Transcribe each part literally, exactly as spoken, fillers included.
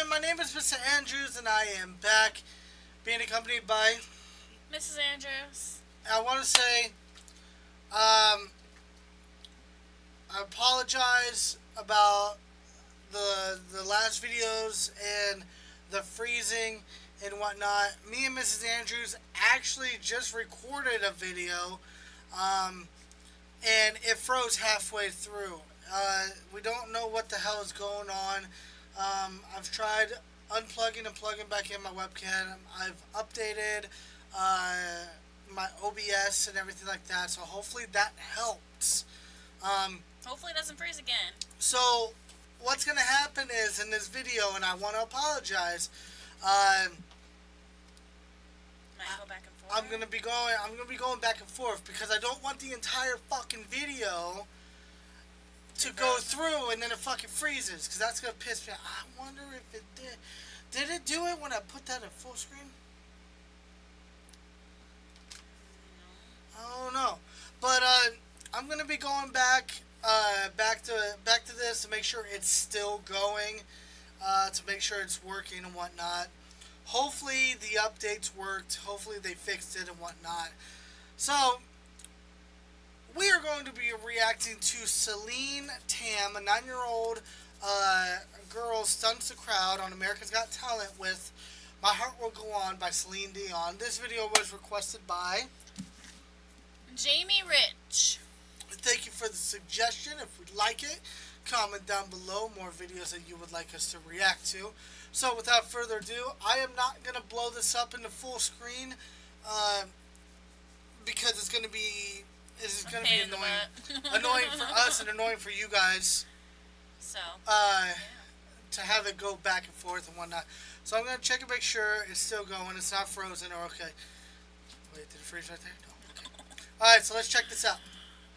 everyone, my name is Mister Andrews and I am back being accompanied by Missus Andrews. I want to say um, I apologize about the the last videos and the freezing and whatnot. Me and Missus Andrews actually just recorded a video um, and it froze halfway through. Uh, we don't know what the hell is going on. Um, I've tried unplugging and plugging back in my webcam. I've updated uh, my O B S and everything like that, so hopefully that helps. Um, hopefully it doesn't freeze again. So what's going to happen is in this video, and I want to apologize, um, Might go back and forth. I'm going to be going I'm going to be going back and forth because I don't want the entire fucking video to go through and then it fucking freezes, because that's going to piss me off. I wonder if it did. Did it do it when I put that in full screen? I don't know. But uh, I'm going to be going back uh, back to back to this to make sure it's still going, uh, to make sure it's working and whatnot. Hopefully the updates worked. Hopefully they fixed it and whatnot. So we are going to be reacting to Celine Tam, a nine-year-old uh, girl stuns the crowd on America's Got Talent with My Heart Will Go On by Celine Dion. This video was requested by Jamie Rich. Thank you for the suggestion. If we like it, comment down below more videos that you would like us to react to. So without further ado, I am not going to blow this up into full screen uh, because it's going to be This is going to be annoying, annoying for us and annoying for you guys. So, uh, yeah. to have it go back and forth and whatnot. So I'm going to check and make sure it's still going. It's not frozen or okay. Wait, did it freeze right there? No. Okay. All right, so let's check this out.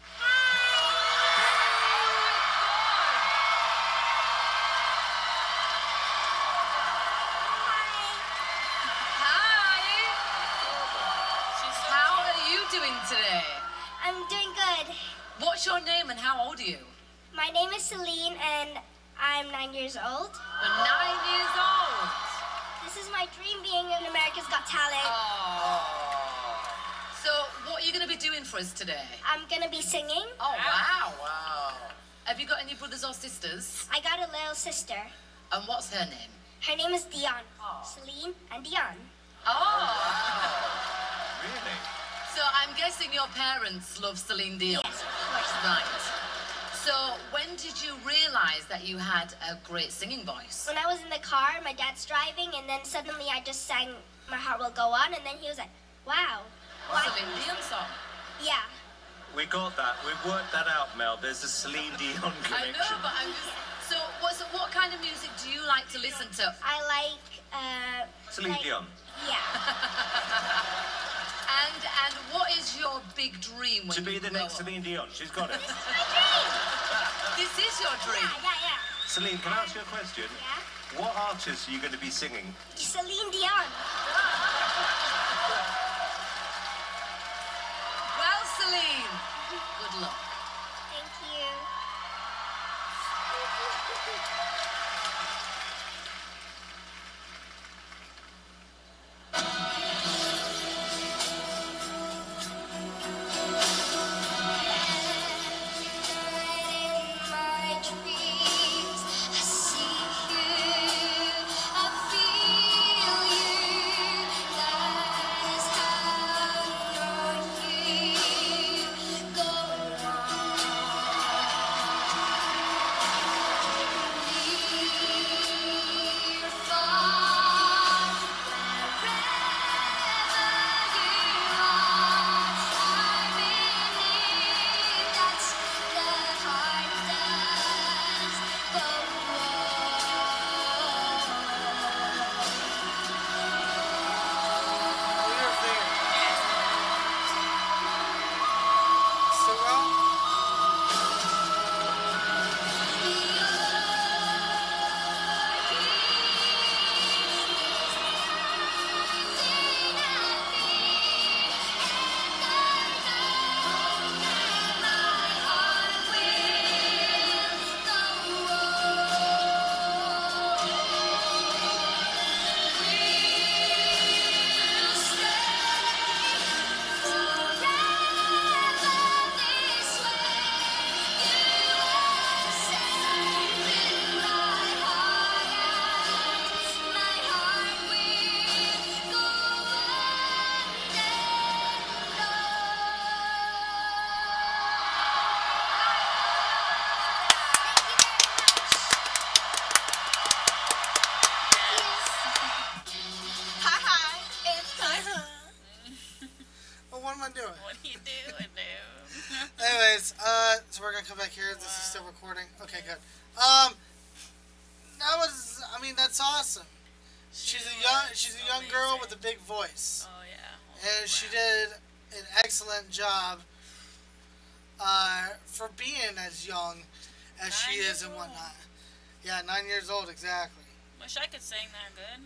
Doing today? I'm doing good. What's your name and how old are you? My name is Celine and I'm nine years old. You're nine years old? This is my dream, being in America's Got Talent. Oh. So what are you going to be doing for us today? I'm going to be singing. Oh, wow. Wow. Have you got any brothers or sisters? I got a little sister. And what's her name? Her name is Dion. Oh. Celine and Dion. Oh. Really? So I'm guessing your parents love Celine Dion? Yes, of course. Right. So when did you realize that you had a great singing voice? When I was in the car, my dad's driving, and then suddenly I just sang My Heart Will Go On, and then he was like, wow. Why? Celine Dion song? Yeah. We got that. We've worked that out, Mel. There's a Celine Dion connection. I know, but I'm just... So what, so what kind of music do you like to listen to? I like, uh... Celine like, Dion? Yeah. And and what is your big dream when To be you the grow next up? Celine Dion. She's got it. This is my dream. This is your dream? Yeah, yeah, yeah. Celine, can I ask you a question? Yeah? What artist are you going to be singing? Celine Dion. Well, Celine, good luck. Thank you. gonna come back here. This is Wow. still recording. Okay, good. Um, that was. I mean, that's awesome. She's a young. was She's a young girl with a amazing. big voice, Oh yeah. and she did an excellent job. Uh, for being as young as Nine she years is and old. whatnot. Yeah, nine years old exactly. Wish I could sing that good.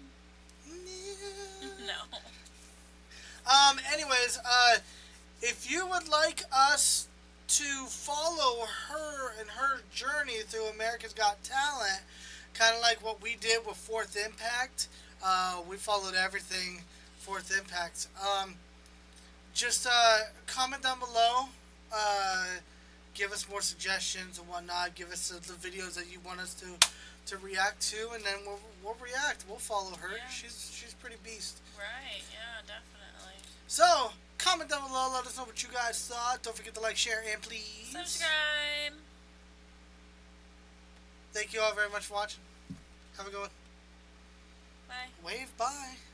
No. Um. Anyways, uh, if you would like us to follow her and her journey through America's Got Talent, kind of like what we did with Fourth Impact, uh, we followed everything Fourth Impact. Um, just uh, comment down below. Uh, give us more suggestions and whatnot. Give us uh, the videos that you want us to to react to, and then we'll we'll react. We'll follow her. Yeah. She's she's pretty beast. Right. Yeah. Definitely. So comment down below. Let us know what you guys thought. Don't forget to like, share, and please Subscribe. Thank you all very much for watching. Have a good one. Bye. Wave bye.